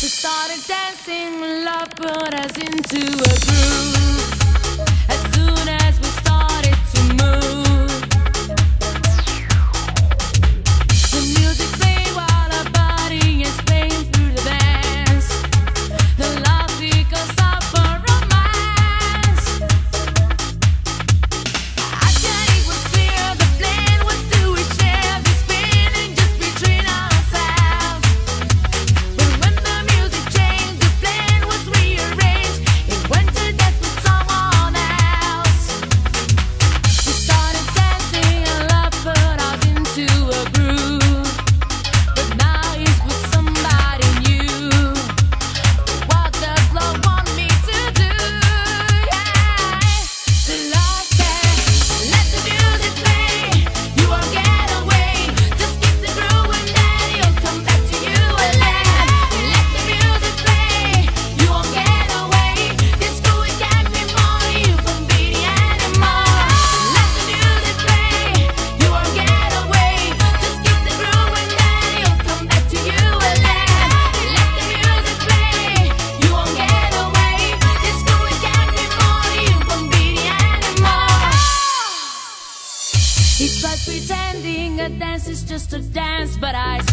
started dancing, love put us into a groove. As soon as we started to move, the music played while our body is playing through the dance. The love because of our romance. After it was clear, the plan was to share this feeling just between ourselves. But when the music changed, the plan was rearranged. It went to dance with someone else. We started dancing and love put us into a groove. But now he's with somebody new. What does love want me to do? Yeah. The love said, let the music play. You won't get away. Just keep the groove and then you'll come back to you again. Let the music play. You won't get away. This groove it can't be more. You won't be the anymore. Let the music play. You won't get away. Just keep the groove and then you'll come back to you again. Let the music play. You won't get away. This groove it can't be more. You won't be the anymore. It's like pretending a dance is just a dance, but I